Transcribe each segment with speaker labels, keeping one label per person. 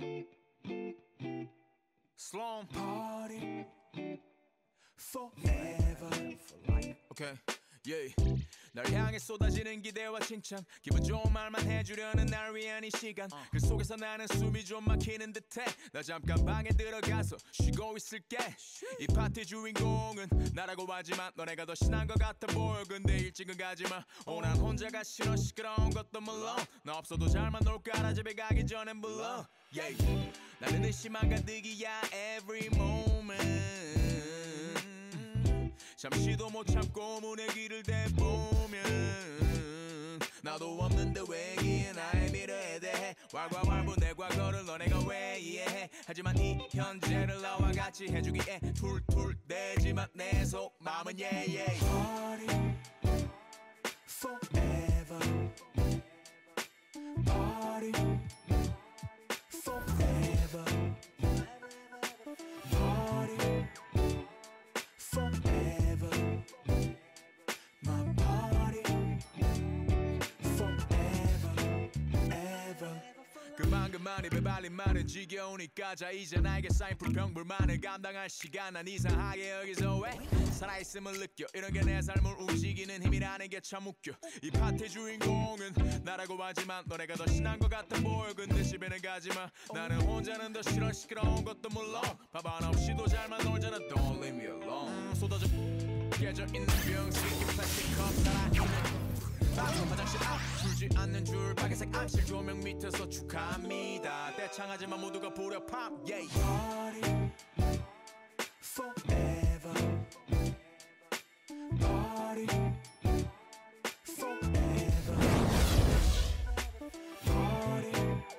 Speaker 1: Sloan
Speaker 2: Party forever
Speaker 1: for life. Okay, yeah. 널 향해 쏟아지는 기대와 칭찬, 기분 좋은 말만 해주려는 날 위한 이 시간. 그 속에서 나는 숨이 좀 막히는 듯해. 나 잠깐 방에 들어가서 쉬고 있을게. 이 파티 주인공은 나라고 하지만 너네가 더 신난 것 같아 보여. 근데 일찍은 가지마. 난 혼자가 싫어. 시끄러운 것도 물론 너 없어도 잘만 놀 거라. 집에 가기 전엔 불러. Yeah. 나는 의심만 가득이야 every moment. 잠시도 못 참고 문에 귀를 대보면 나도 없는데 왜 이기에 나의 미래에 대해 왈가왈부 내 과거를 너네가 왜 이해해. 하지만 이 현재를 나와 같이 해주기에 툴툴대지만 내 속마음은 yeah yeah.
Speaker 2: Party forever Party forever Party forever My party forever ever
Speaker 1: 그만 입에 발린 말은 지겨우니까 자 이제 나에게 쌓인 불평불만을 감당할 시간. 난 이상하게 여기서 왜 살아있음을 느껴. 이런 게 내 삶을 움직이는 힘이라는 게 참 웃겨. 이 파티 주인공은 나라고 하지만 너네가 더 신난 것 같아 보여. 근데 집에는 가지마. 나는 혼자는 더 싫어. 시끄러운 것도 물론 밥 하나 없이도 잘만 놀잖아. Don't leave me alone. 쏟아져 깨져 있는 병식이 플라스틱 컵 살아있는 화장실 앞 줄지 않는 줄 빨간색 암실 조명 밑에서 축하합니다. 떼창하지만 모두가 부려 팝 yeah.
Speaker 2: Party forever Party forever Party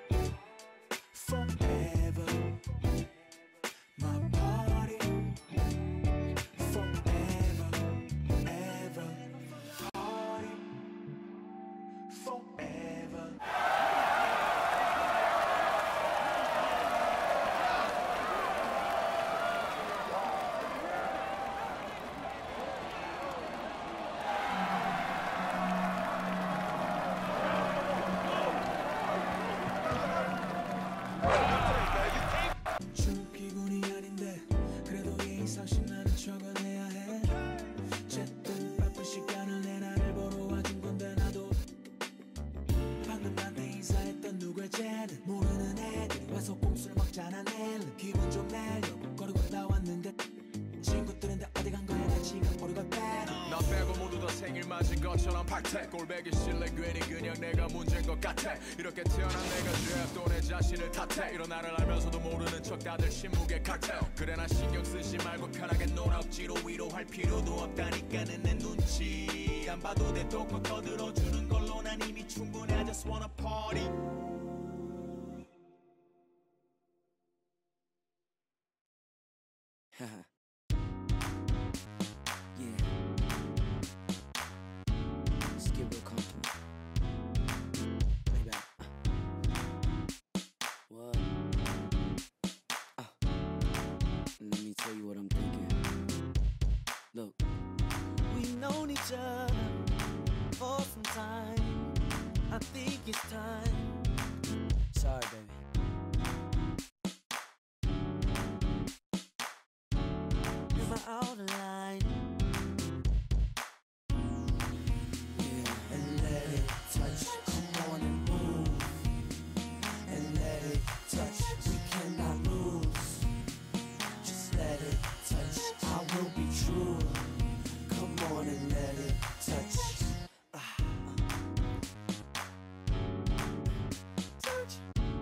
Speaker 2: forever My party forever ever Party forever 기분이 아닌데 그래도 예의상식 나는 적어내야 해. 어쨌든 바쁜 시간을 내 나를 보러 와준 건데 나도 방금 나한테 인사했던 누구의 쟤는 모르는 애들이 와서 꼼수를 먹잖아. 내일은 기분 좀 내려고 거리고 나왔는데 친구들은 다 어디 간 거야. 나 지금 모르고 빼.
Speaker 1: 나 빼고 모두 다 생일 맞은 것처럼 박태. 꼴배기 싫래 괜히 그냥 내가 문제인 것 같아. 이렇게 태어난 내가 죄야 또 내 자신을 탓해. 이런 나를 알면서도 모르는 척 다들 신무게 칵테일. 그래 나 신경 쓰지 말고 편하게 놀아. 억지로 위로할 필요도 없다니까는 내 눈치 안 봐도 돼. 또꼭 떠들어주는 걸로 난 이미 충분해. I just wanna party.
Speaker 3: Yeah. Let's get real comfortable. Way back. What? Let me tell you what I'm thinking. Look.
Speaker 4: We've known each other for some time. I think it's time.
Speaker 3: Sorry, baby.
Speaker 4: Am I out of line?
Speaker 3: Yeah.
Speaker 4: And let it touch. Come on and move. And let it touch. We cannot lose. Just let it touch. I will be true. Come on and let it touch. Touch.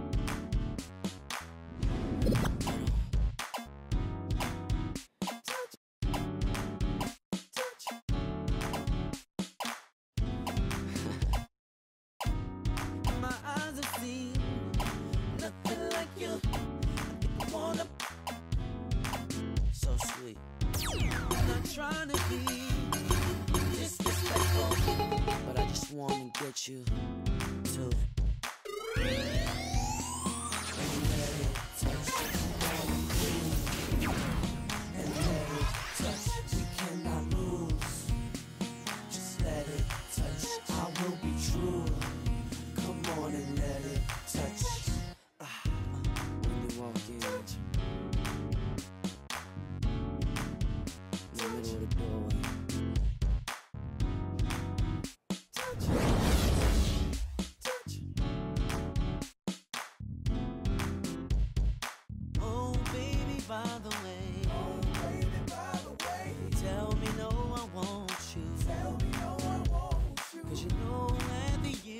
Speaker 4: My eyes have seen nothing like you. I wanna.
Speaker 3: So sweet.
Speaker 4: I'm not trying to be disrespectful,
Speaker 3: But I just want to get you to.
Speaker 4: we cannot lose. Just let it touch. I will be true. Come on and let it touch. by the way. Tell me no, I want you. 'Cause you know at the end.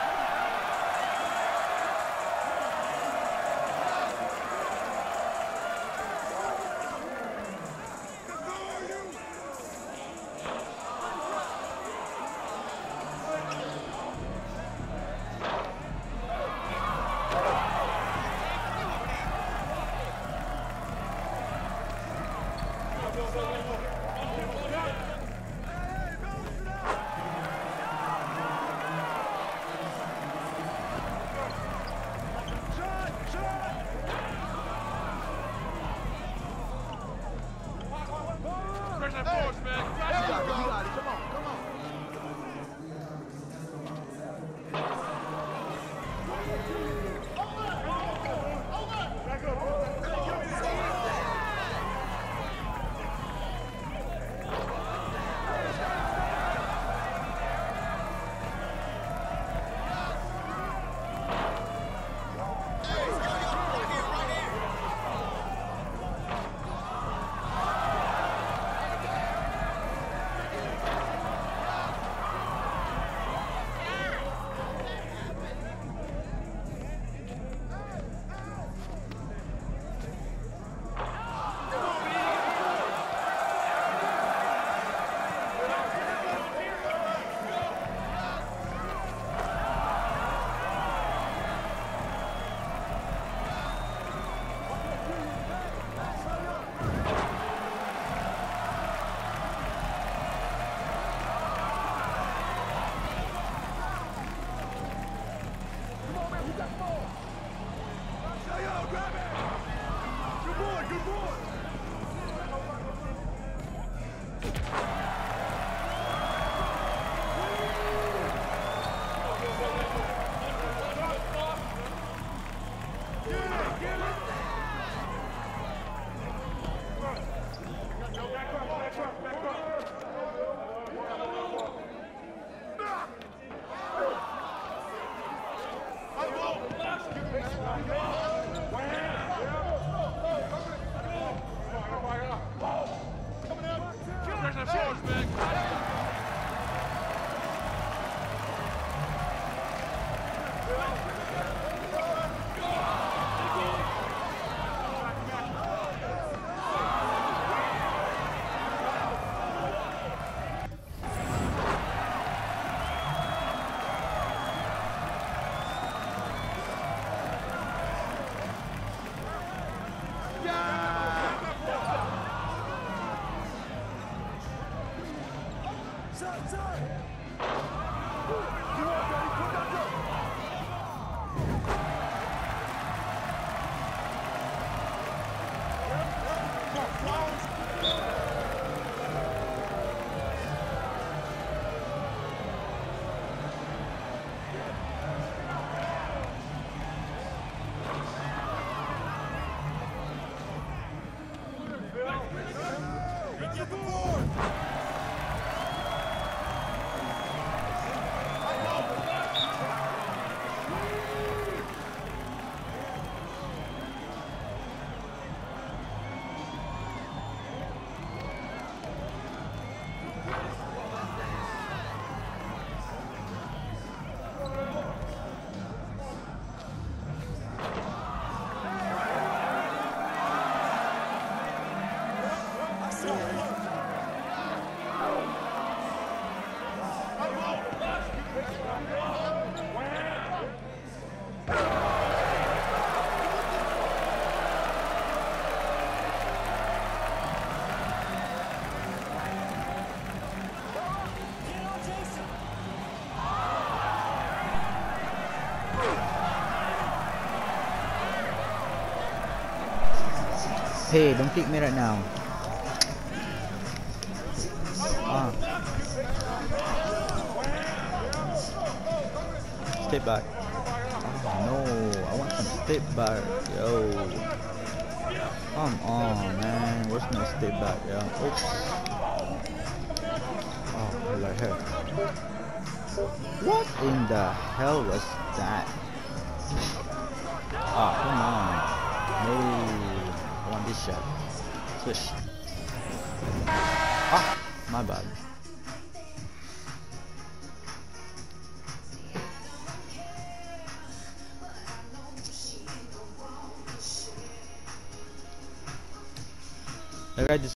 Speaker 5: Hey, don't kick me right now. Step back. Oh, no, I want some step back. Yo. Come on, man. Where's my step back? Yeah. Oops. Oh, I like her. What in the hell was that? Oh, come on. No. I want this shot. Switch. Ah, my bad. The guy just